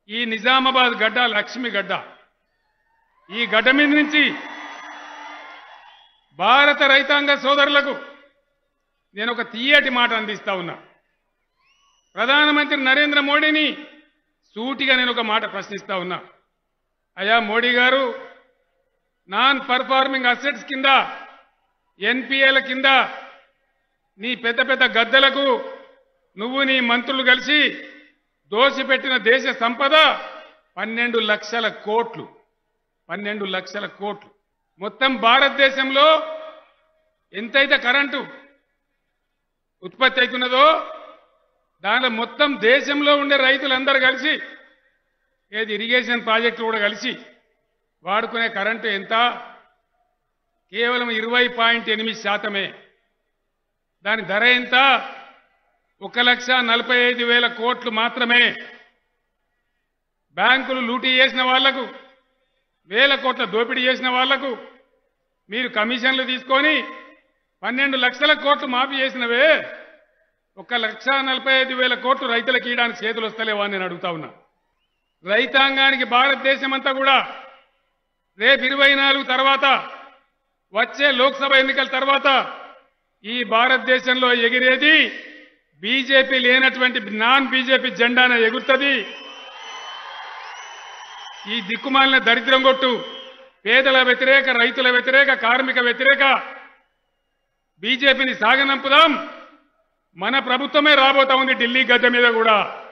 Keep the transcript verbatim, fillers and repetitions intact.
ఈ నిజామాబాద్ గడ్డ లక్ష్మి గడ్డ ఈ గడ్డ మీద నుంచి భారత రైతాంగ సోదరులకు నేను ఒక తీయటి మాట అందిస్తా ఉన్నా. ప్రధానమంత్రి నరేంద్ర మోడీని సూటిగా నేను ఒక మాట ప్రశ్నిస్తా ఉన్నా. అయ్యా మోడీ గారు, నాన్ పర్ఫార్మింగ్ అసెట్స్ కింద ఎన్పిఏల కింద నీ పెద్ద పెద్ద గద్దలకు నువ్వు నీ మంత్రులు కలిసి దోసిపెట్టిన దేశ సంపద పన్నెండు లక్షల కోట్లు పన్నెండు లక్షల కోట్లు మొత్తం భారతదేశంలో ఎంతైతే కరెంటు ఉత్పత్తి అవుతున్నదో దానిలో మొత్తం దేశంలో ఉండే రైతులందరూ కలిసి ఏది ఇరిగేషన్ ప్రాజెక్టులు కూడా కలిసి వాడుకునే కరెంటు ఎంత? కేవలం ఇరవై పాయింట్ ఎనిమిది శాతమే. దాని ధర ఎంత? ఒక లక్ష నలభై ఐదు వేల కోట్లు మాత్రమే. బ్యాంకులు లూటీ చేసిన వాళ్లకు, వేల కోట్ల దోపిడీ చేసిన వాళ్లకు మీరు కమిషన్లు తీసుకొని పన్నెండు లక్షల కోట్లు మాఫీ చేసినవే, ఒక లక్ష నలభై ఐదు వేల కోట్లు రైతులకు ఇవ్వడానికి చేతులు వస్తలేవా అని నేను అడుగుతా ఉన్నా. రైతాంగానికి భారతదేశం అంతా కూడా రేపు ఇరవై నాలుగు తర్వాత వచ్చే లోక్సభ ఎన్నికల తర్వాత ఈ భారతదేశంలో ఎగిరేది బీజేపీ లేనటువంటి నాన్ బీజేపీ జెండాన ఎగురుతుంది. ఈ దిక్కుమాలిన దరిద్రం కొట్టు పేదల వ్యతిరేక, రైతుల వ్యతిరేక, కార్మిక వ్యతిరేక బీజేపీని సాగనంపుదాం. మన ప్రభుత్వమే రాబోతా ఉంది ఢిల్లీ గద్దె మీద కూడా.